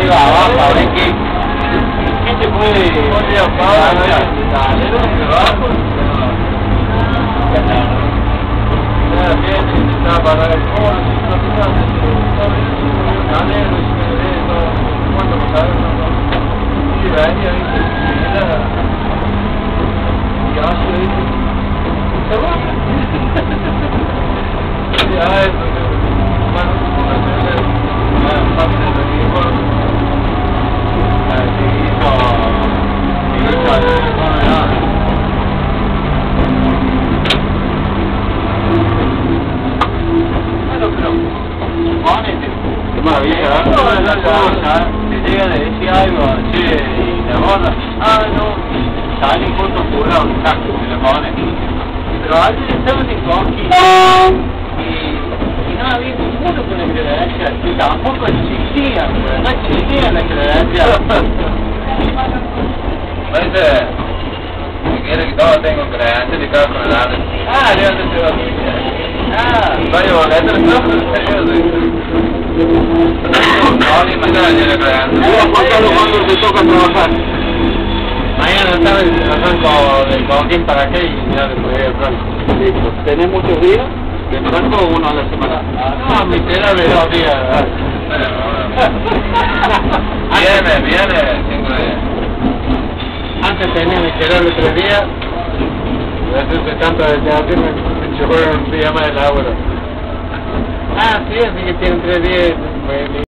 arriba, abajo, a ver qué se puede... Qué maravilla, te llega a decir algo, che, y te borra, no, sale justo curado, un saco, se le pone. Pero a veces estamos en Conqui y no había ninguno con la credencial, y tampoco existían, no existían las credenciales. Parece que quiere que todos tengan credencial y cada con el yo te llevo aquí. Vaya boleto, no, ni mañana tiene credencial. Cuando te toca trabajar. Mañana sabes, arranco de Conqui para acá y ya después de Franco. Listo. ¿Tenés muchos días de Franco o uno a la semana? No, mi será de 2 días. Viene, 5 días. Antes tenía mi será de 3 días. Desde de tanto de teatro me chocó un día más de la hora. Sí, así que tienen 3 días.